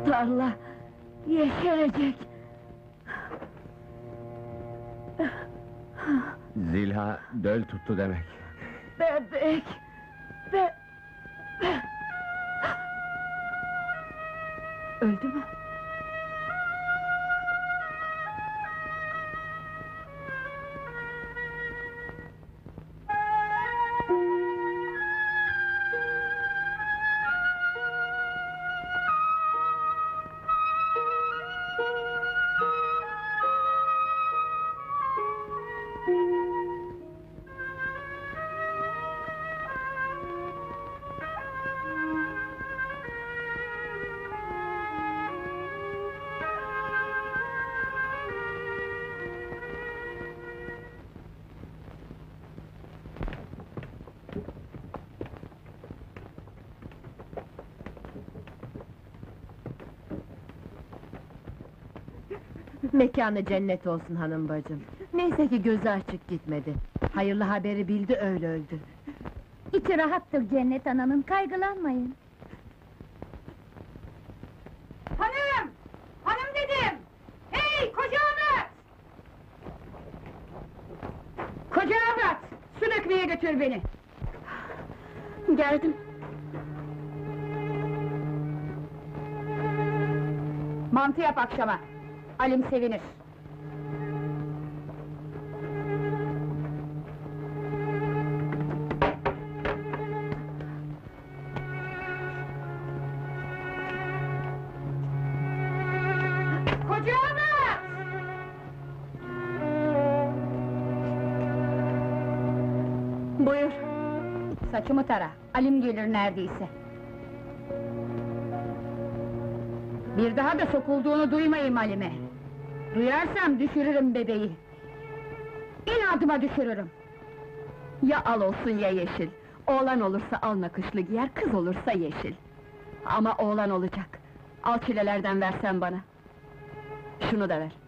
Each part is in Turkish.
Tarla yeşerecek. Zilha döl tuttu demek. Bebek! Öldü mü? Mekanı cennet olsun hanım bacım. Neyse ki gözü açık gitmedi. Hayırlı haberi bildi, öyle öldü. İçi rahattır Cennet Ana'nın, kaygılanmayın. Hanım! Hanım dedim! Hey, koca avrat! Koca avrat! Su dökmeye götür beni! Geldim. Mantı yap akşama. Alim sevinir. Koca avrat! Buyur. Saçımı tara, Alim gelir neredeyse. Bir daha da sokulduğunu duymayayım Halim'e. Duyarsam düşürürüm bebeği. İnadıma düşürürüm. Ya al olsun ya yeşil. Oğlan olursa al nakışlı giyer, kız olursa yeşil. Ama oğlan olacak. Al çilelerden versen bana. Şunu da ver.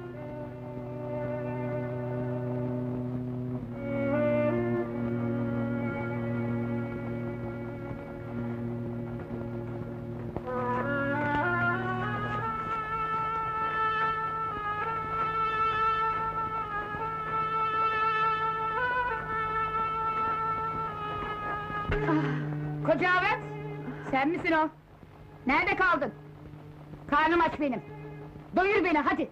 Koca avrat! Sen misin o? Nerede kaldın? Karnım aç benim. Doyur beni, hadi!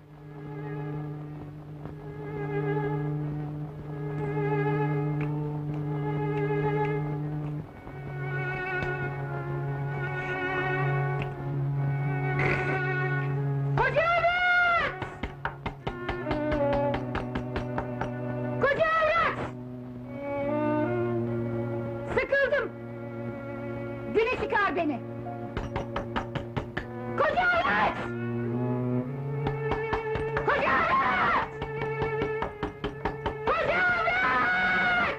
Koca avrat! Koca avrat! Sıkıldım! Güne çıkar beni! Koca avrat! Koca avrat! Koca avrat!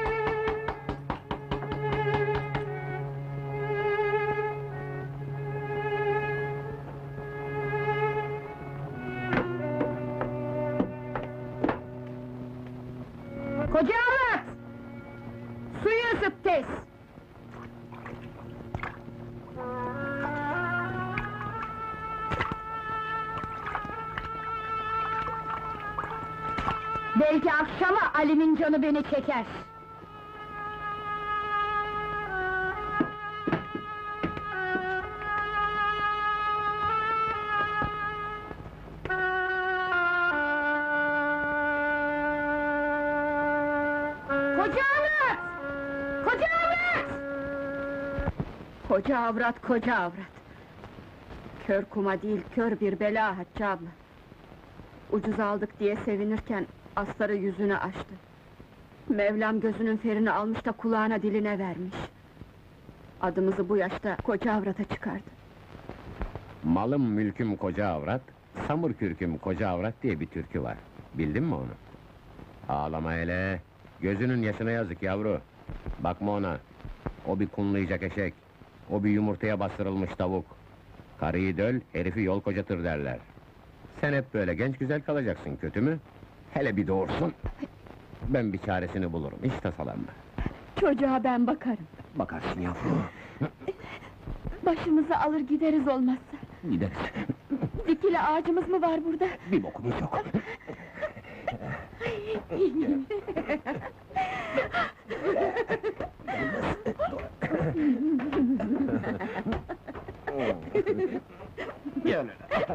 Koca avrat! Suyu ısıt tez! Belki akşama Alim'in canı beni çeker. Koca avrat! Koca avrat! Koca avrat, koca avrat! Kör kuma değil, kör bir bela Hatice abla. Ucuz aldık diye sevinirken, astarı yüzünü açtı. Mevlam gözünün ferini almış da kulağına diline vermiş. Adımızı bu yaşta koca avrata çıkardı. Malım mülküm koca avrat, samur kürküm koca avrat diye bir türkü var. Bildin mi onu? Ağlama hele, gözünün yaşına yazık yavru. Bakma ona, o bir kunlayacak eşek, o bir yumurtaya bastırılmış tavuk. Karıyı döl, herifi yol kocatır derler. Sen hep böyle genç güzel kalacaksın, kötü mü? Hele bir doğursun, ben bir çaresini bulurum, hiç tasalanma. Çocuğa ben bakarım. Bakarsın yavrum. Başımızı alır gideriz olmazsa. Gideriz. Dikili ağacımız mı var burada? Bir bokumuz yok. Gel.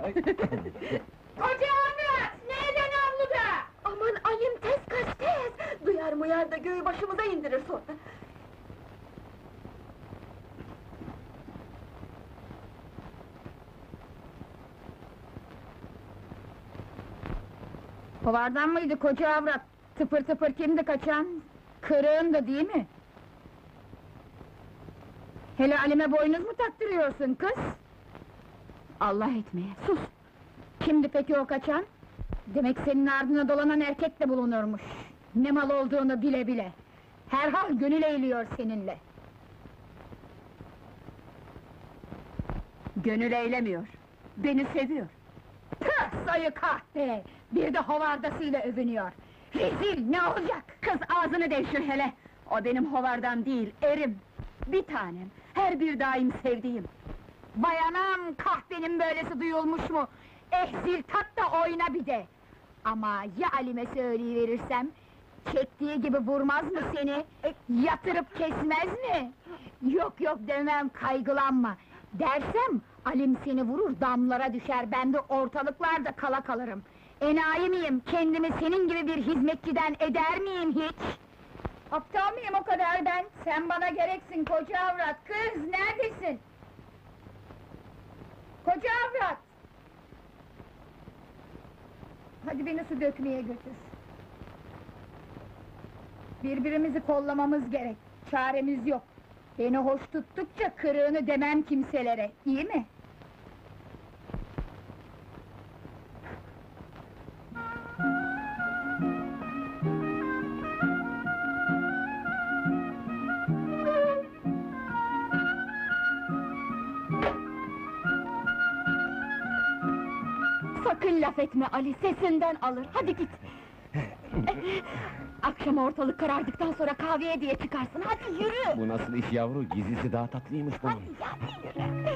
Koca avrat! Neden avluda? Aman ayım tez kaç tez! Duyar muyar da göğü başımıza indirir sonra. Kovardan mıydı koca avrat? Tıpır tıpır kimdi kaçan? Kırığın da değil mi? Hele Alim'e boynuz mu taktırıyorsun kız? Allah etmeye, sus! Kimdi peki o kaçan? Demek senin ardına dolanan erkek de bulunurmuş. Ne mal olduğunu bile bile. Herhal gönül eğiliyor seninle. Gönül eylemiyor, beni seviyor. Tüh, sayı kahpe! Bir de hovardasıyla övünüyor. Rezil, ne olacak? Kız ağzını devşir hele! O benim hovardam değil, erim! Bir tanem, her bir daim sevdiğim! Vay anam, kahvenin böylesi duyulmuş mu? Zil tat da oyna bir de! Ama ya Alim'e söyleyiverirsem? Çektiği gibi vurmaz mı seni? Yatırıp kesmez mi? Yok yok demem, kaygılanma! Dersem, Alim seni vurur, damlara düşer, ben de ortalıklarda kala kalırım! Enayi miyim, kendimi senin gibi bir hizmetçiden eder miyim hiç? Aptal mıyım o kadar ben? Sen bana gereksin koca avrat, kız neredesin? Koca avrat! Hadi beni su dökmeye götür. Birbirimizi kollamamız gerek, çaremiz yok. Beni hoş tuttukça kırığını demem kimselere, iyi mi? Sakın laf etme Ali, sesinden alır, hadi git! Akşam ortalık karardıktan sonra kahveye diye çıkarsın, hadi yürü! Bu nasıl iş yavru? Gizlisi daha tatlıymış bunun. Hadi yürü!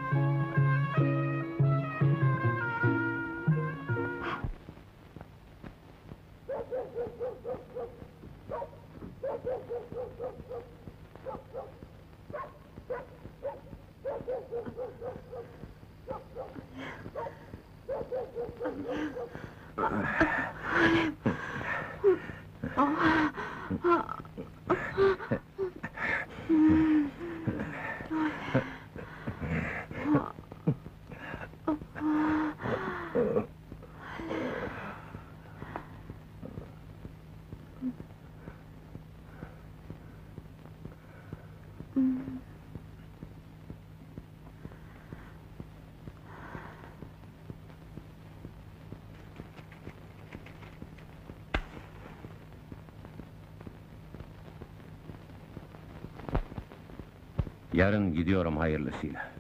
Yarın gidiyorum hayırlısıyla.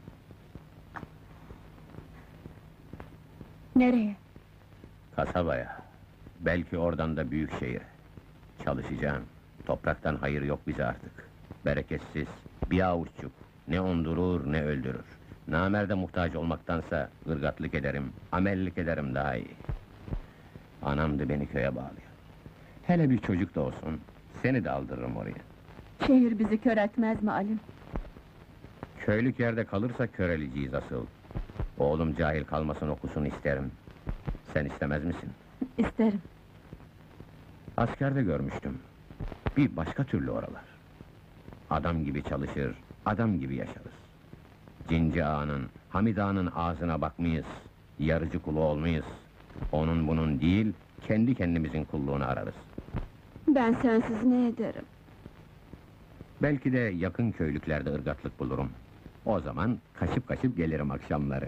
Nereye? Kasabaya. Belki oradan da büyük şehir. Çalışacağım. Topraktan hayır yok bize artık. Bereketsiz, bir avuççuk. Ne ondurur ne öldürür. Namerde muhtaç olmaktansa ırgatlık ederim, amellik ederim daha iyi. Anamdı beni köye bağlıyor. Hele bir çocuk da olsun, seni de aldırırım oraya. Şehir bizi kör etmez mi Alim? Köylük yerde kalırsa köreleceğiz asıl. Oğlum cahil kalmasın, okusun isterim. Sen istemez misin? İsterim. Askerde görmüştüm. Bir başka türlü oralar. Adam gibi çalışır, adam gibi yaşarız. Cinci Ağa'nın, Hamid Ağa'nın ağzına bakmayız. Yarıcı kulu olmayız. Onun bunun değil, kendi kendimizin kulluğunu ararız. Ben sensiz ne ederim? Belki de yakın köylüklerde ırgatlık bulurum. O zaman kaşıp kaşıp gelirim akşamları.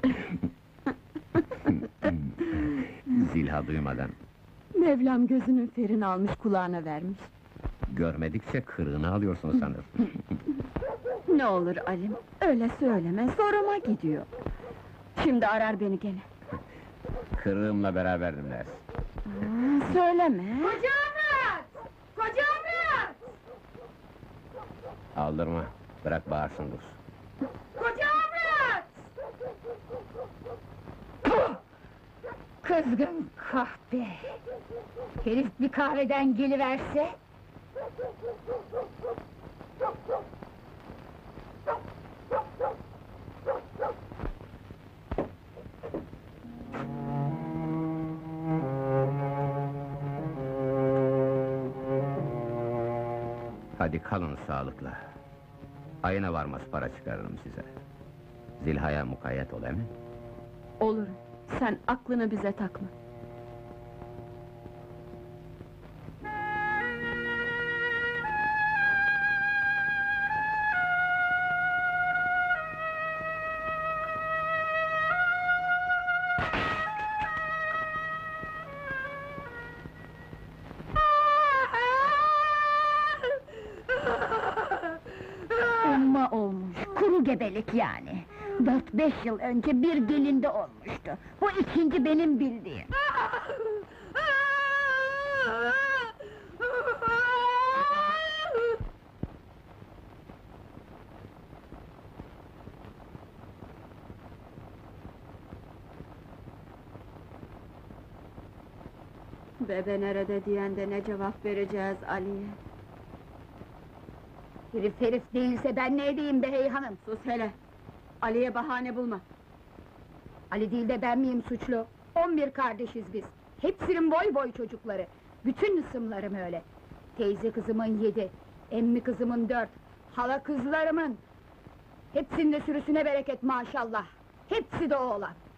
Zilha duymadan. Mevlam gözünün ferini almış, kulağına vermiş. Görmedikçe kırığını alıyorsun sanır. Ne olur Alim, öyle söyleme, zoruma gidiyor. Şimdi arar beni gene. Kırığımla beraberdim dersin. Söyleme! Koca avrat! Koca avrat! Aldırma, bırak bağırsın dursun. Koca avrat! Kızgın kahpe! Herif bir kahveden geliverse... Hadi kalın sağlıkla. Ayına varmaz para çıkarırım size. Zilha'ya mukayyet ol emin. Olur, sen aklını bize takma. Umma olmuş, kuru gebelik yani. 4-5 yıl önce bir gelinde olmuştu. Bu ikinci benim bildiğim. Bebe nerede diyen de ne cevap vereceğiz Ali'ye? Herif değilse ben ne edeyim be hey hanım? Sus hele! Ali'ye bahane bulma! Ali değil de ben miyim suçlu? 11 kardeşiz biz. Hepsinin boy çocukları. Bütün ısımlarım öyle. Teyze kızımın 7, emmi kızımın 4, hala kızlarımın. Hepsinde sürüsüne bereket maşallah. Hepsi de oğlan.